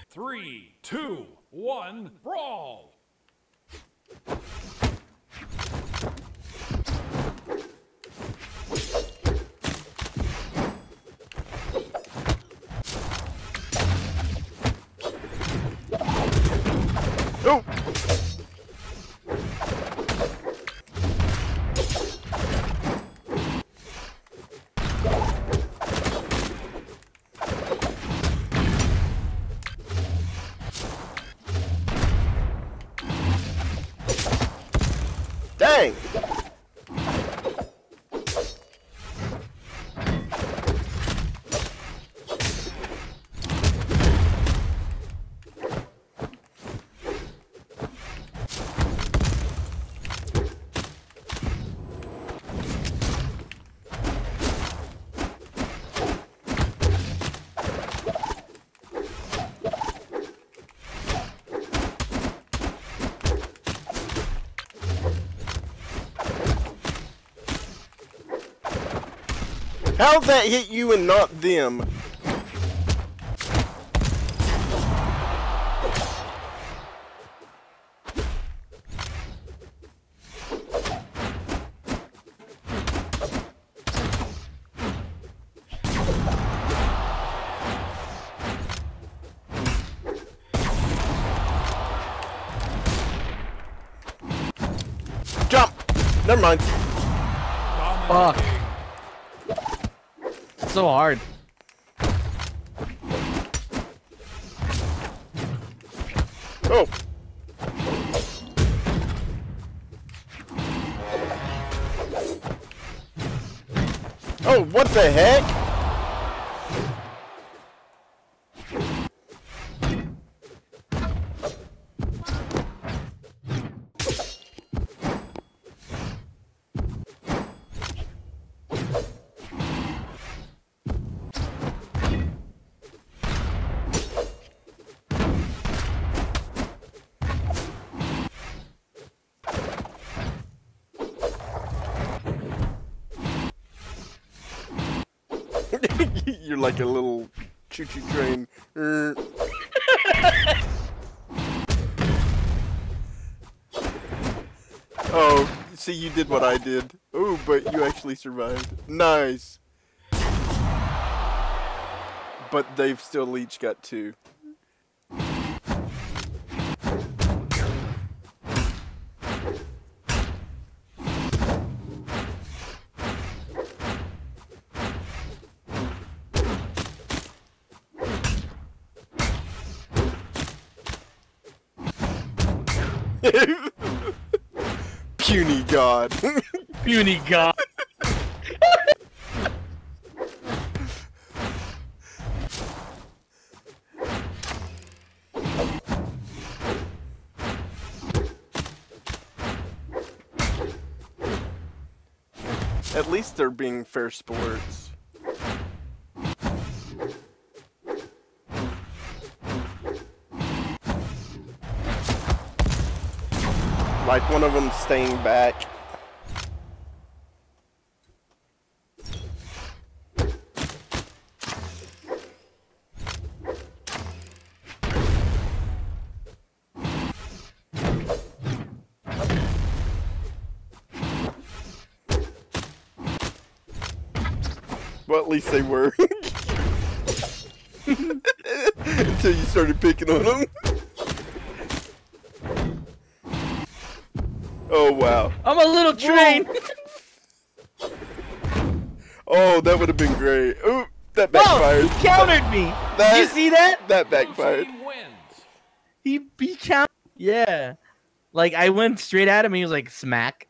3, 2, 1, brawl! Oh! Dang! How'd that hit you and not them? Jump! Never mind. Fuck. It's so hard. Oh. Oh, what the heck? You're like a little choo-choo train. Oh, see, you did what I did. Oh, but you actually survived. Nice. But they've still each got 2. Puny God. Puny God. At least they're being fair sports. Like one of them staying back. Well, at least they were. Until you started picking on them. Oh, wow. I'm a little train. Oh, that would have been great. Ooh, that backfired. Oh, he countered me. Did you see that? That backfired. He countered. Yeah. Like, I went straight at him and he was like, smack.